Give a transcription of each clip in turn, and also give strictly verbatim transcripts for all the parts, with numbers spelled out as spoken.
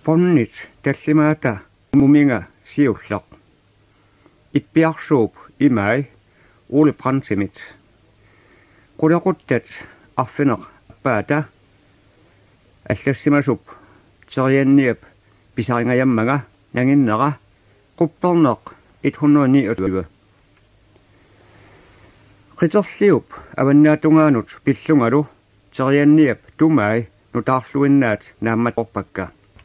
Quppornit tallimaata muminga siullaq. Ippiarsuup imai uuli pransimit. Qulaquttat arfineq appaata аллассимасуп терианниап писарингаяаммага нагиннера qupporneq one hundred nine Qiterliup avannaatungaanuut pillungalu terianniap tumai nutaarluinnaat naammat orpakka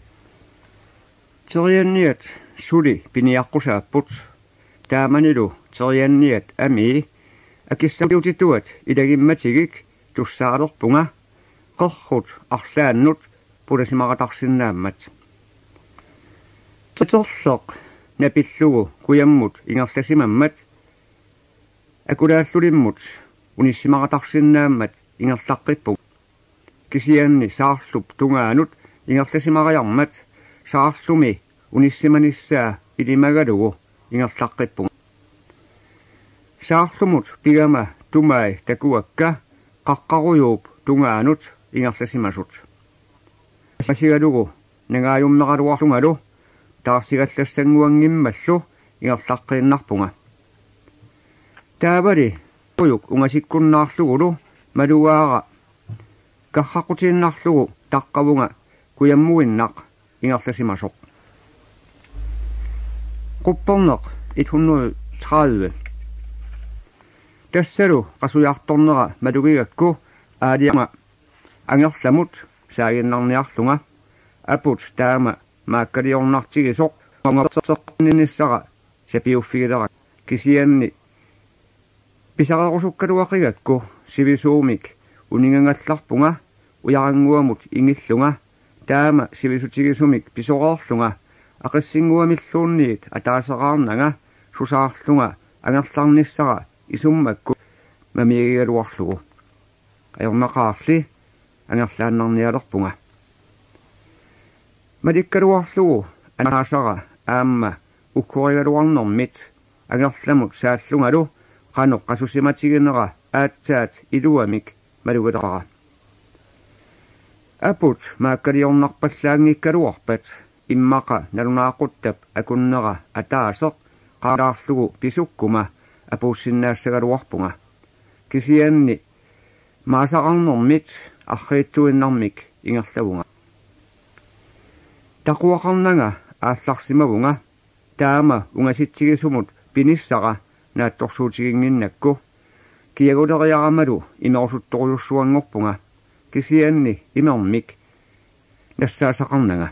terianniat suli piniaqqusaapput taamanilu terianniat ami akissautiutuat ilagimmatigik tussaalerpunga qorrut arlaannut pulasimaqatarsinnaammat Qiterleq napillugu kuyammut ingerlasimammat akulaallulimmut unissimaqatarsinnaammat ingerlaqqippu kisianni saarlup tungaanut ingerlasimaqajarmat saarlumi unissimanissaa ilimagalugu ingerlaqqippu saarlumut pigama tumai takuakka qaqqaruyuup tungaanut ingerlasimasut masigalugu nagaayumneqaluarlugalu taarsigallassanguangimmallu ingerlaqqinarpunga taavali uyuk ungasikkunnaarlugulu maluaaqa karraqutinnarlugu taqqavunga kuyammuinnaq ingerlasimasoq qupporneq one hundred tredive tassalu qasuyaartornera malugigakku aaliama angerlamut saaginnarniarlunga aput taama maakkaliornartigisoq qangerserninissara sapiuffigilera kisianni pisaqerusukkaluaqigakku sivisuumik uningangallarpunga uyaranguamut ingillunga taama sivisutigisumik pisoqaarlunga aqissinguamilluunniit ataasaqaarnanga susaarlunga angerlarnissara isummakku mamigigaluarlugu ajornaqaarli angerlaannarnialerpunga malikkaluarlugu anaasara aamma ukkorigaluarnermit angerlamut saallungalu qanoq qasusimatiginera aatsaat iluamik malugalera aput maakkaliornarpallaangikkaluarpat immaqa nalunaaquttab akunnera ataaseq qaalaarlugu pisukkuma apuussinaassagaluarpunga kisianni maasaqarnermit arriittuinnarmik ingerlavunga taquaqarnanga aallarsimavunga taama ungasittigisumut pinissara naattorsuutiginginnakku kiaguleriaramalu imerusuttoruyussuangorpunga kisianni imermik nassaasaqarnanga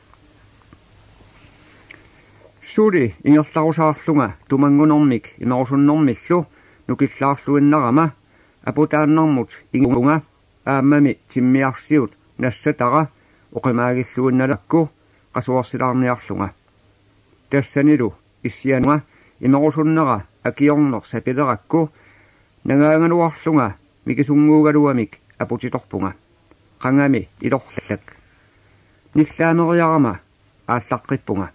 suli ingerlarusaarlunga tumangunermik imerusunnermillu nukillaarluinnarama aputaannarmut ingunga aammami timmiarsiut nassatara oqimaagilluinnalakku qasuarsilaarniarlunga tassanilu issianunga imerusunnera akiorner sapilerakku nagaangaluarlunga mikisunguugaluamik aputitorpunga qangami ilorlallak nillaameriarama aallaqqippunga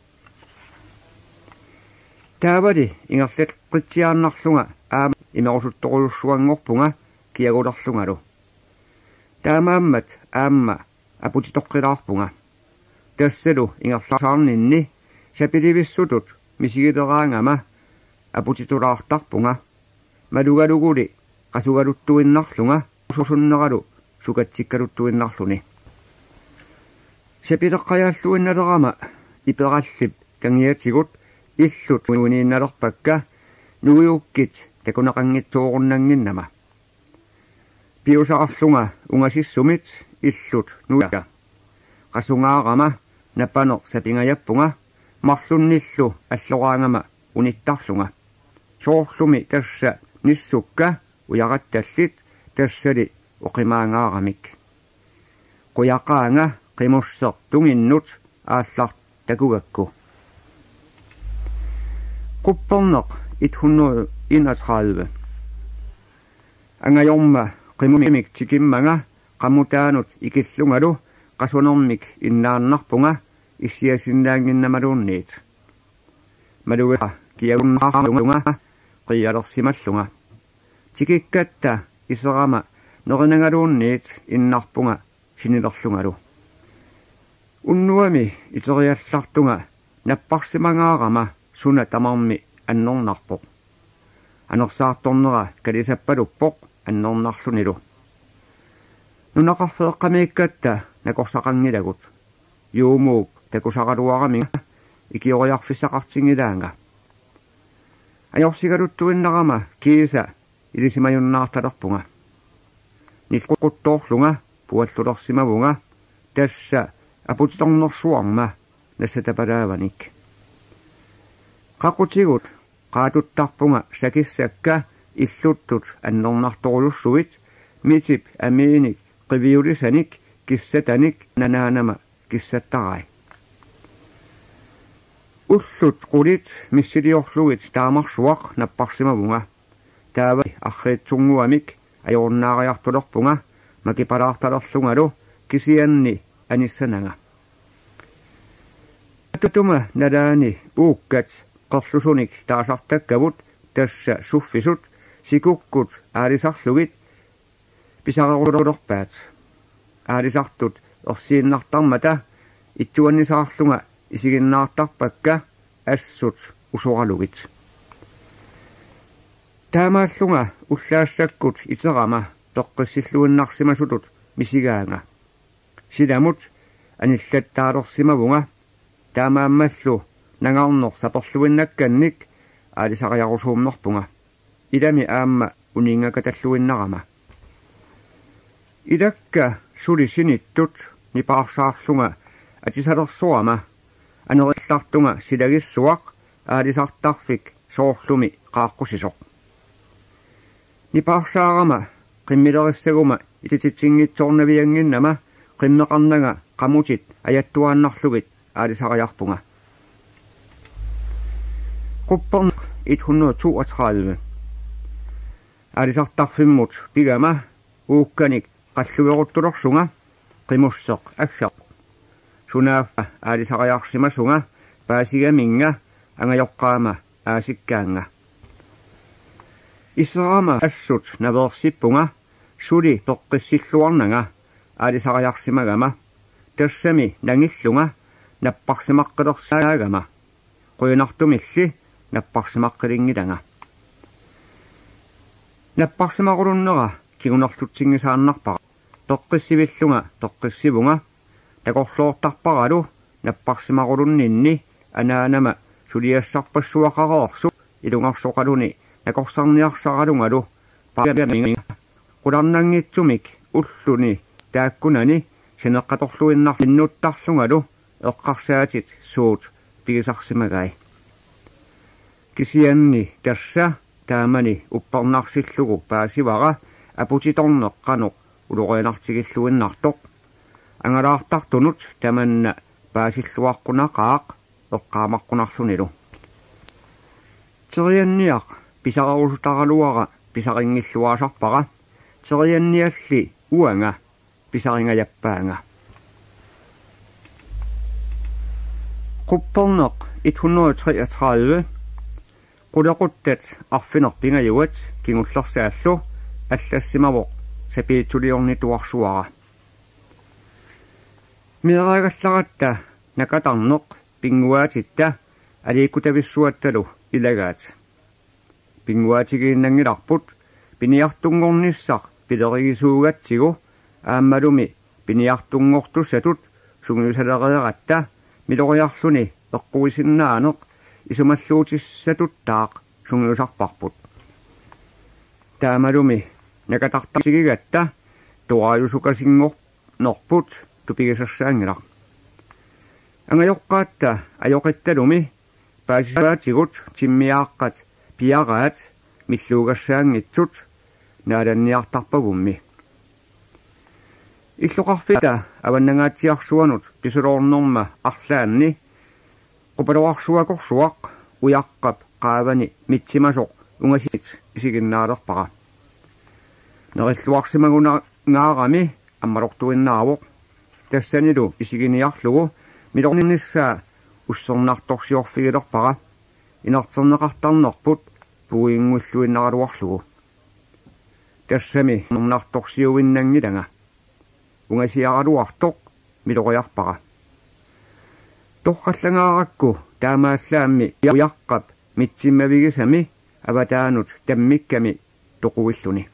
taavali ingerlat qitsiaarnarlunga aama imerusuttoruyussuangorpunga kiagulerlungalu taamaammat aamma aputitoqqilaarpunga tassalu ingerlasaarninni sapilivissutut misigileraangama aputitulaartarpunga malugaluguli qasugaluttuinnarlunga ususunneralu sukatsikkaluttuinnarluni sapileqqajaalluinnalerama iperallip kangiatigut illut uniinnalerpakka nugiukkit takunaqanngitsuurunnanginnama piusaqarlunga ungasissumit illut nuga qasungaarama napano sapingajappunga marlunnillu alloraangama unittarlunga soorlumi tassa nissukka uyarattallit tassali oqimaangaaramik quyaqaanga qimusseq tunginnut aallart takugakku qupporneq one hundred enogtredive angajorma qimumik tikimmanga qammutaanut ikillungalu qasunermik innaarnarpunga issiasinnaanginnamaluunniit maluga kiagunnaarlunga qiyalersimallunga tikikkatta iserama norinangaluunniit innarpunga sinilerlungalu Unnuami iteriallartunga napparsimangаарama suna tamarmi annornarpoq. Anersaartornera kalisappalupoq annornarlunilu. Nunaqarfeeqqamiikkatta nakorsaqangilagut. Yuumuuk takusaqaluaraminga ikioriarfissaqartingilaanga. Ajorsigaluttuinnarama kiisa ilisimayunnaartalerpunga. Nilququttoorlunga puallulersimavunga tassa aputitornersuarma nassatapalaavanik. Qaqutigut qaatuttarpunga sakissakka illuttut annornartorulussuvit mitip amiinik qiviulisanik kissatanik nanaanama kissattarai. Ullut qulit missiliorlugit taamarsuaq napparsimavunga taava arreetsunguamik ajornaariartulerpunga makipalaartalerlungalu kisianni anissananga. Tutuma nalaani uukkat qerlusunik taasartakkavut tassa suffisut sikukkut aalisarlugit pisaqarulerpaat. Aalisartut ersiinnartarmata ittuannisaarlunga isiginnaartarpakka assut usoralugit. Taamaallunga ullaassakut iterama toqqissilluinnarsimasutut misigaanga. Sidamut anillattaalersimavunga taamaammallu nangarnor saperluinnakkannik aalisaqajarusuumnerpunga. Ilami aamma uningakatalluinnarama. Ilakka sulisinittut nipaarsaarlunga atisalersuama anerillartunga silagissuaq aalisartarfik soorlumi qaaqqusisuq. Nipaarsaarama qimmilerissaguma itititsinngitsoornavianginnama qimmeqarnaga qamutit ajattuaannarlugit aalisaqajarpunga. Qupperneq et hundrede toogtredive aalisartarfimmut pigama uukkanik qallugeruttulersunga qimusseq aggeq sunaafa aalisaqajarsimasunga paasigaminga angajoqqaama aasikkaanga. Isserama assut naversippunga suli toqqissilluarnanga aalisaqajarsimagama tassami nangillunga napparsimaqqelersaagama quyunartumilli napparsimaqqilingilanga. Napparsimaqulunnera kigunerlutsingisaannarpara toqqissivillunga toqqissivunga takorluortarparalu napparsimaqulunninni anaanama suliassarpassuaqareersu ilungarsoqaluni nakorsarniarsaralungalu paamiminga qularnangitsumik ulluni taakkunani sineqqatorluinnar linnuttarlungalu eqqarsaatit suut pigisarsimagai. Kisianni tassa taamani upparnarsillugu paasivara aputitorneqqanoq uluqinartigilluinnartoq angalaartartunut tamanna paasilluaqqunaqaaq eqqaamaqqunarlunilu. Terianniaq pisaqarusutaraluara pisaringilluaasarpara teriannialli uanga pisaringajappaanga. Qupperneq et hundrede treogtredive qulequttat arfinerpingajuat kingullersaallu allassimavuq sapiituliornituarsuara. Mieraagallaраtta nakatarneq pinguaatitta aliikutavissuattalu ilagaat. Pinguaatigiinnangilarput piniartungornissaq pilerigisuugatsigu aammalumi piniartungortussatut sungiusalerieratta miloriarluni eqquisinnaaneq isumalluutissatuttaaq sungiusarparput. Taamalumi nakatartasigigatta tuaajusukasingornerput tupigisassaangilaq. Angajoqqaatta ajoqittalumi paasisaatigut timmiaaqqat piaraat milluugassaangitsut naalanniartarpagummi. Illuqarfita avannangaatsiarsuanut pisuloornerma arlaanni qupaloarsuakorsuaq uyaqqap qaavani mitsimasoq ungasit isiginnaalerpara. Nerilluarsimaguna ammalortuinnaavoq tassanilu isiginiarlugu milorninnissaa ussernartorsiorfigilerpara inarterneqartarnerput puuingulluinnaraluarlugu. Tassami nernartorsiuinnangilanga ungasiaraluartoq miloriarpara. Torqallangaarakku taamaallaammi uyaqqap mitsimmavigisami avataanut tammikkami toquvilluni.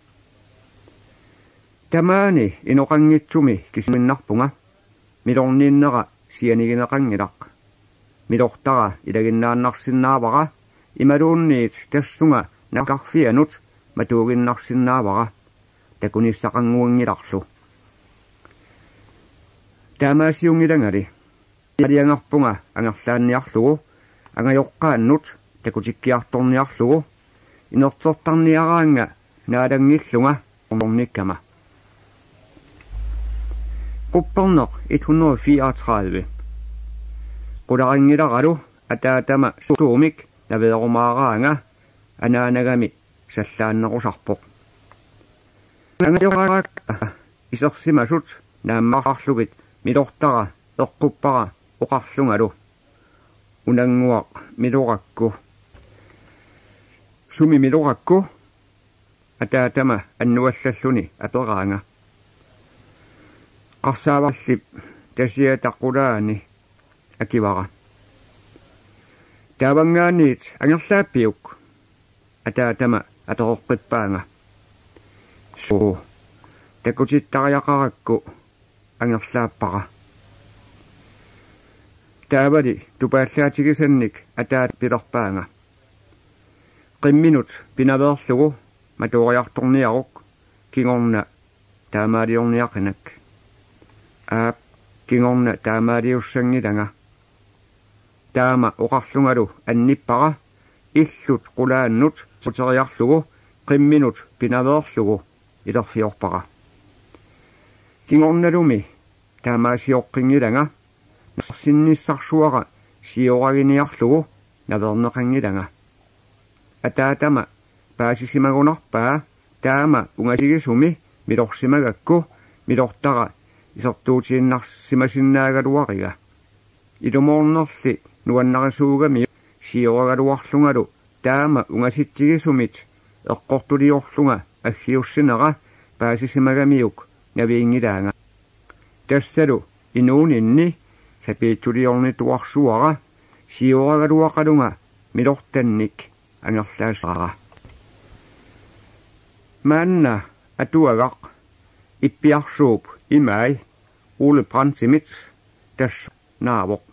Tamaani inoqanngitsumi kisminnarpunga milorniinnera sianigineqangilaq. Milortara ilaginnaannarsinnaavara imaluunniit tassunga naqarfianut matuuginnarsinnaavara takunissaqanguangilarlu. Taamaasiungilangali aliangarpunga angerlaanniarlugu angajoqqaannut takutikkiartorniarlugu inertortarniaraanga naalangillunga ornikkama. Qupperneq et hundrede og fireogtredive. Qularingilaralu ataatama suumik naveerumaaraanga anaanagami sallaannerusarpoq. Angajoqarak isersimasut naammararlugit milortara eqquppara oqarlungalu unanguaq milorakku. Sumi milorakku ataatama annuallalluni aperaanga. Qarsaavarlip tasiataqulaani akivara. Taavangaaniit angerlaappiuk ataatama ateroqqippaanga. Suu takutittariaqarakku angerlaappara. Taavali tupaallaatigisannik ataat pilerpaanga. Qimminut pinaveerlugu matuoriartorniaruk kingorna taamaaliorniaqinak. Aap kingorna taamaaliussangilanga. Taama oqarlungalu annippara illut qulaannut suteriarlugu qimminut pinaveerlugu ilerfiorpara. Kingornalumi taamaasiorqingilanga sinnissarsuara sioraginiarlugu naverneqangilanga. Ataatama paasisimagunarpaa taama ungasigisumi milorsimagakku milortara isertuutiinnarsimasinnaaгаluariga. Ilumornerli nuannarisuugami sioragaluarlungalu taama ungasitsigisumit eqqortuliorlunga aggiussinera paasisimagamiuk naviingilaanga. Tassalu inuuninni sapiitsuliornituarsuara sioragaluaqalunga milortannik angerlaasara. Maanna atuagaq ippiarsuup imai Ole Brandsimit tas naavok.